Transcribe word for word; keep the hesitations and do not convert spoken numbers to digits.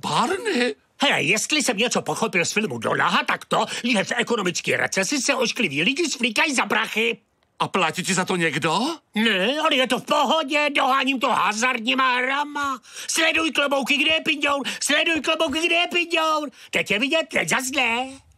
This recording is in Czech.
Barney? Hele, jestli jsem něco pochopil z filmu Donaha, tak to, že v ekonomické recesi se oškliví lidi sflíkají za prachy. A platí ti za to někdo? Ne, ale je to v pohodě, doháním to hazardníma hrama. Sleduj klobouky, kde je pindour, sleduj klobouky, kde je pindour. Teď je vidět, teď zas ne.